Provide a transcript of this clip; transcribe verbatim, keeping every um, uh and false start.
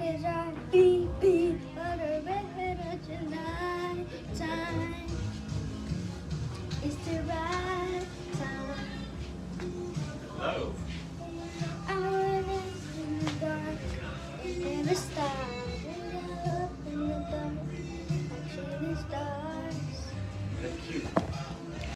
It's our beep beep on the red of July time. It's the right.